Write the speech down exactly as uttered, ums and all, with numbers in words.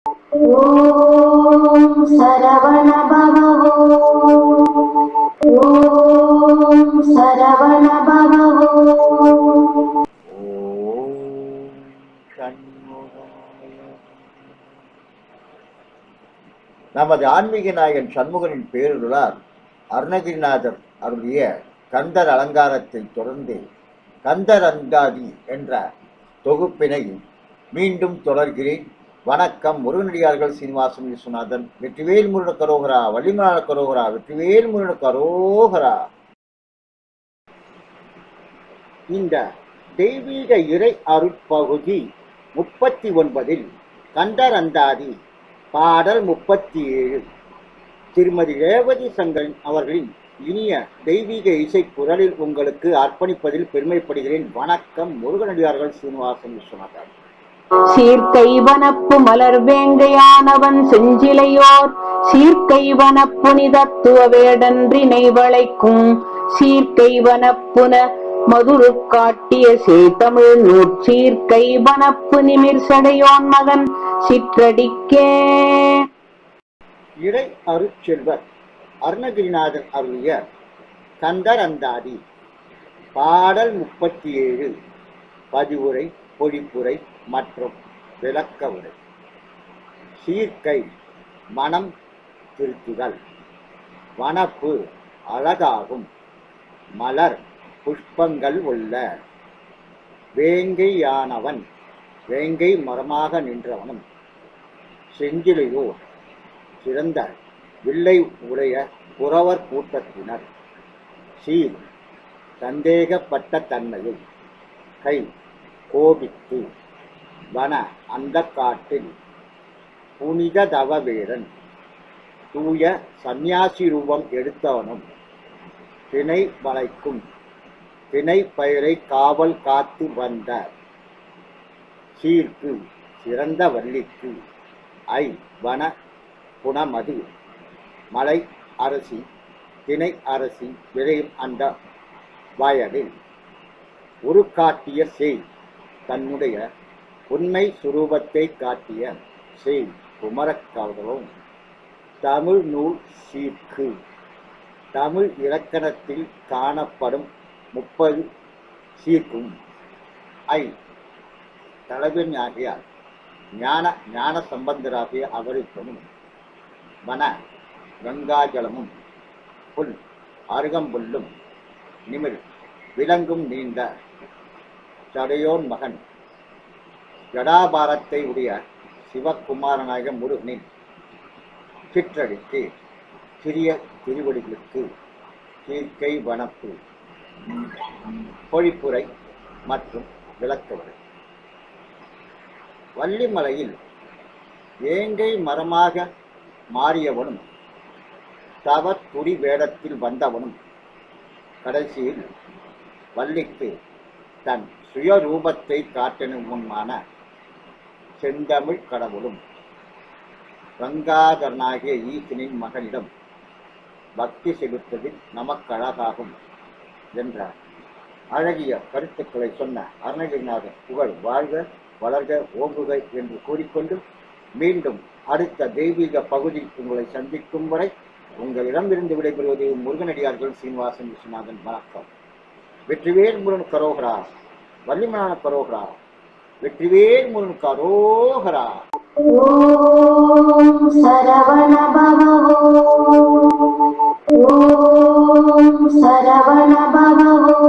ஓம் சரவண பவ ஓம் சரவண பவ ஓம் சண்முகாய. நமது ஆன்மீக நாயகன் சண்முகனின் பேருளால் அருணகிரிநாதர் அருளிய கந்தர் அலங்காரத்தை தொடர்ந்து கந்தர் அந்தாதி என்ற தொகுப்பினை மீண்டும் தொடர்கிறேன். வணக்கம். முருகனடியார்கள் சீனிவாசன் விஸ்வநாதன். வெற்றிவேல் முருகன் கரோகரா, வள்ளிமலான கரோகரா, வெற்றிவேல் முருகன் கரோகரா. இந்த தெய்வீக இறை அருட்பகுதி முப்பத்தி ஒன்பதில் கந்தர் அந்தாதி பாடல் முப்பத்தி ஏழு திருமதி ரேவதி சங்கரன் அவர்களின் இனிய தெய்வீக இசை குரலில் உங்களுக்கு அர்ப்பணிப்பதில் பெருமைப்படுகிறேன். வணக்கம். முருகனடியார்கள் சீனிவாசன் விஸ்வநாதன். சீர்க்கை வனப்பு மலர் வேங்கையானவன் செஞ்சிலையோர் சீர்க்கை வனப்புனிதத்துவ வேடன்றினை வளைக்கும் சீர்க்கை வனப்புன மதுரு காட்டிய சேத்தமிழ் நூற்சீர்க்கை வனப்பு நிமிர் சடையோன் மகன் சிற்றடிக்கே. இறை அருட்செல்வர் அருணகிரிநாதன் அருளிய கந்தர் அந்தாதி பாடல் முப்பத்தி ஏழு பதிவுரை, பொழிப்புரை மற்றும் விளக்க உரை. சீர்க்கை மனம் திருத்துதல், வனப்பு அழகாகும், மலர் புஷ்பங்கள் உள்ள, வேங்கையானவன் வேங்கை மரமாக நின்றவனும், செஞ்சிலையோர் சிறந்த வில்லை உடைய புறவர் கூட்டத்தினர், சீர் சந்தேகப்பட்ட தன்மையை, கை கோபித்து வன அந்த காட்டில் புனித தவவேடன் தூய சந்நியாசி ரூபம் எடுத்தவனும், திணை வளைக்கும் திணை பயிரை காவல் காத்து வந்த சீர்க்கு சிறந்த வள்ளிக்கு, ஐ வன புனமது மலை அரசி திணை அரசி விளையும் அந்த வயலில் ஒரு காட்டிய செய் தன்னுடைய உண்மை சுரூபத்தை காட்டிய செய் குமரக்காவலும், தமிழ் நூல் சீர்க்கு தமிழ் இலக்கணத்தில் காணப்படும் முப்பது சீர்க்கும், ஐ தலைவனாகிய ஞான ஞான சம்பந்தராகிய அவருக்கும், வன கங்காஜலமும் புல் அருகம்புல்லும் நிமிர் விலங்கும் நீண்ட சடையோன் மகன் ஜடாபாரத்தை உடைய சிவகுமாரனாக முருகனின் சிற்றடிக்கு சிறிய திருவடிகளுக்கு சீர்க்கை வனப்பு பொழிப்புரை மற்றும் விளக்கவுரை. வள்ளிமலையில் வேங்கை மரமாக மாறியவனும், தவ துடி வேடத்தில் வந்தவனும், கடைசியில் வள்ளிக்கு தன் சுயரூபத்தை காட்டணுமான செந்தமிழ் கடவுளும், கங்காதரனாகிய ஈசனின் மகனிடம் பக்தி செலுத்ததில் நமக்கழகாகும் என்ற அழகிய கருத்துக்களை சொன்ன அருணகிரிநாதன் புகழ் வாழ்க, வளர்க, ஓங்குக என்று கூறிக்கொண்டு மீண்டும் அடுத்த தெய்வீக பகுதி உங்களை சந்திக்கும் வரை உங்களிடமிருந்து விடைபெறுவது முருகனடியார்கள் சீனிவாசன் விஸ்வநாதன். வணக்கம். வெற்றிவேல் முருகன் கரோகரா, வள்ளிமலான கரோகரா, வெற்றிவேல் முருகன் கரோகரா. ஓம் சரவண பவ ஓம் சரவண பவ